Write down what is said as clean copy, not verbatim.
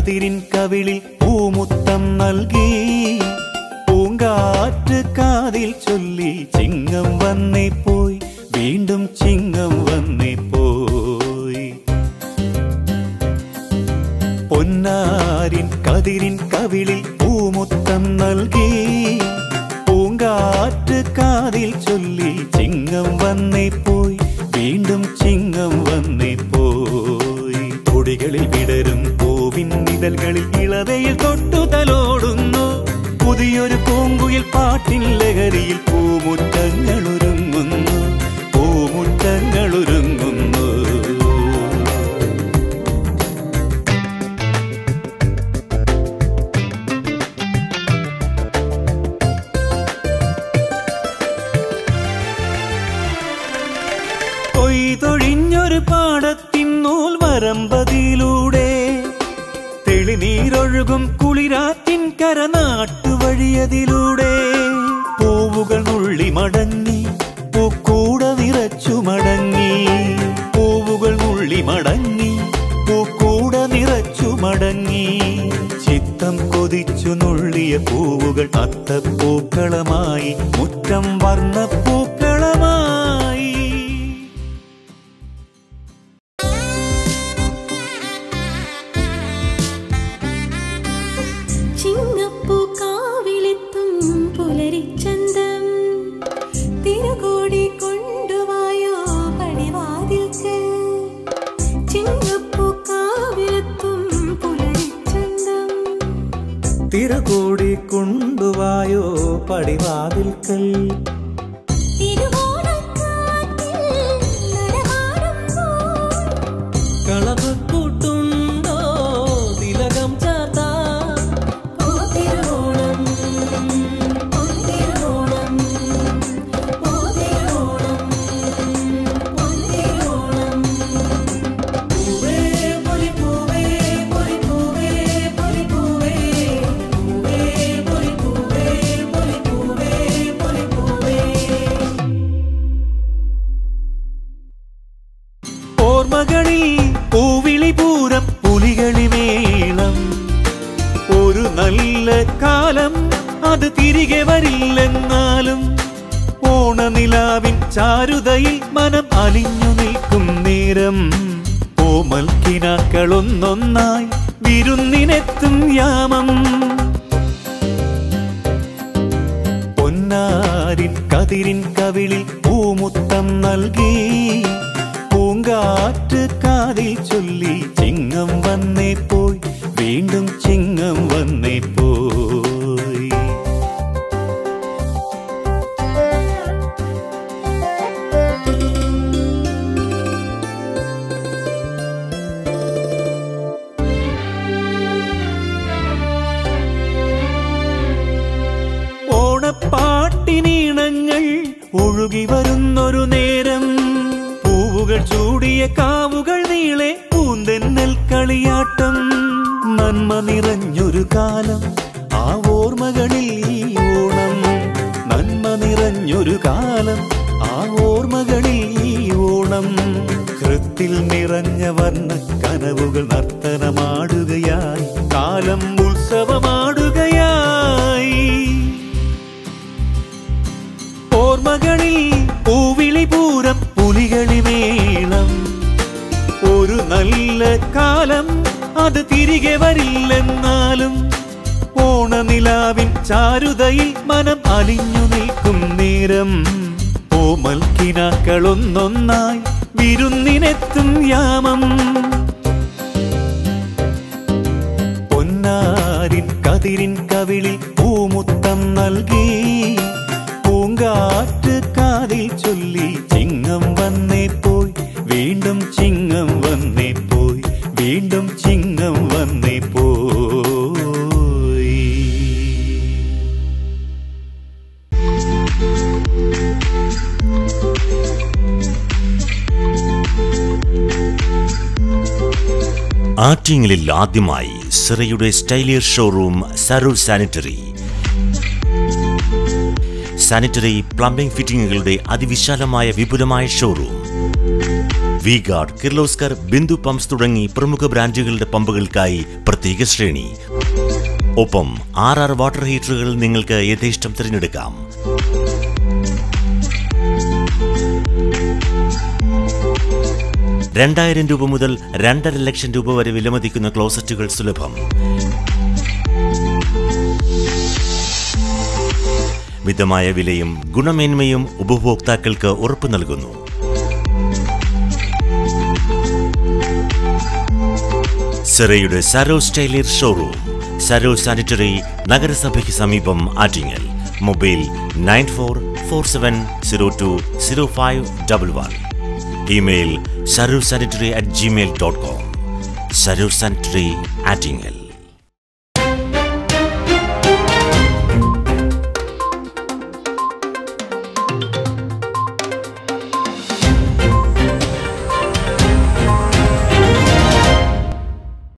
കതിരിൻ കവിളിൽ പൂമുത്തം നൽകി പൂങ്കാറ്റ് കാതിൽ ചൊല്ലി ചിങ്ങം വന്നേ പോയി വീണ്ടും ചിങ്ങം വന്നേ പോയി പൊന്നാരിൻ കതിരിൻ കവിളിൽ പൂമുത്തം നൽകി പൂങ്കാറ്റ് കാതിൽ ചൊല്ലി ചിങ്ങം വന്നേ പോയി വീണ്ടും ചിങ്ങം വന്നേ പോയി തൊടികളിൽ വിടരും പൂവിൻ നിഴലുകളിൽ ഇളവയിൽ തൊട്ടുതലോടുന്നു പുതിയൊരു പൂങ്കുയിൽ പാട്ടിൻ ലഹരിയിൽ പൂമുറ്റങ്ങളൊരുങ്ങുന്നു പൂമുറ്റങ്ങളൊരുങ്ങുന്നു കൊയ്തൊഴിഞ്ഞൊരു പാടത്തിൻ നൂൽ വരമ്പതിലൂടെ തെളിനീരൊഴുകും കുളിരാറ്റിൻ കരനാട്ടുവഴിയതിലൂടെ പൂവുകൾ നുള്ളി മടങ്ങി പൂക്കൂട നിറച്ചു മടങ്ങി പൂവുകൾ നുള്ളി മടങ്ങി പൂക്കൂട നിറച്ചു മടങ്ങി ചിത്തം കൊതിച്ചു നുള്ളിയ പൂവുകൾ അത്തപ്പൂക്കളമായി മുറ്റം വർണ്ണപ്പൂക്കളമായി ചിങ്ങപ്പൂക്കാവിലെത്തും പുലരിച്ചന്തം തിരുകോടി കൊണ്ടുവായോ പടിവാതിൽക്ക് ചിങ്ങപ്പൂക്കാവിലെത്തും പുലരിച്ചന്തം തിരുകോടി കൊണ്ടുവായോ പടിവാതിൽക്കൽ കളപക്കൂട്ടുണ്ടോ തിലകം ചാർത്താ ഓർമ്മകളിൽ പൂവിളിപൂരം പുലികളിമേളം ഒരു നല്ല കാലം അത് തിരികെ വരില്ലെന്നാലും ഓണനിലാവിൻ ചാരുതയിൽ മനം അലിഞ്ഞു നിൽക്കും നേരം ഓമൽക്കിനാക്കളൊന്നൊന്നായി വിരുന്നിനെത്തും യാമം പൊന്നാരിൻ കതിരിൻ കവിളിൽ പൂമുത്തം നൽകി പൂങ്കാറ്റ് കാതിൽ ചൊല്ലി ചിങ്ങം വന്നേ പോയി വീണ്ടും ചിങ്ങം വന്നേ പോയി ഓണപ്പാട്ടിനീണങ്ങൾ ഒഴുകി വരുന്നൊരു നേരം പൂവുകൾ ചൂടിയ കാവുകൾ നീളെ പൂന്തെന്നൽ കളിയാട്ടം നന്മ നിറഞ്ഞൊരു കാലം ആ ഓർമ്മകളിൽ ഈ ഓണം നന്മ നിറഞ്ഞൊരു കാലം ആ ഓർമ്മകളിൽ ഈ ഓണം കൃത്തിൽ നിറഞ്ഞ വർണ്ണ കനവുകൾ നർത്തനമാടുകയായി കാലം ഉത്സവമാടുകയായി ഓർമ്മകളിൽ പൂവിളിപൂരം പുലികളിമേളം ഒരു നല്ല കാലം അത് തിരികെ വരില്ലെന്നാലും ഓണനിലാവിൻ ചാരുതയിൽ മനം അലിഞ്ഞു നിൽക്കും നേരം ഓമൽക്കിനാക്കളൊന്നൊന്നായി വിരുന്നിനെത്തും യാമം പൊന്നാരിൻ കതിരിൻ കവിളിൽ പൂമുത്തം നൽകി പൂങ്കാറ്റ് കാതിൽ ചൊല്ലി ചിങ്ങം വന്നേ പോയി വീണ്ടും ചിങ്ങം വന്നേ പോയി വീണ്ടും ചിങ്ങം വന്നേ പോയി ആറ്റിങ്ങലിൽ ആദ്യമായി സിറയുടെ സ്റ്റൈലിയർ ഷോറൂം സരൂർ സാനിറ്ററി. സാനിറ്ററി പ്ലംബിംഗ് ഫിറ്റിംഗുകളുടെ അതിവിശാലമായ വിപുലമായ showroom. V Guard, Kirloskar, Bindu pumps തുടങ്ങി പ്രമുഖ ബ്രാൻഡുകളുടെ പമ്പുകൾക്കായി പ്രത്യേക ശ്രേണി. ഒപ്പം 6 വാട്ടർ ഹീറ്ററുകൾ നിങ്ങൾക്ക് യഥേഷ്ടം തിരഞ്ഞെടുക്കാം. ₹2000 മുതൽ 2.5 ലക്ഷം വരെ വിലമതിക്കുന്ന ക്ലോസറ്റുകൾ സുലഭം. മിതമായ വിലയും ഗുണമേന്മയും ഉപഭോക്താക്കൾക്ക് ഉറപ്പു നൽകുന്നു. സിറയുടെ Saros tiler showroom, Saros sanitary, നഗരസഭയ്ക്ക് സമീപം, Attingal. Mobile 9447020511. Email sarosanitary@gmail.com. Saros sanitary, Attingal.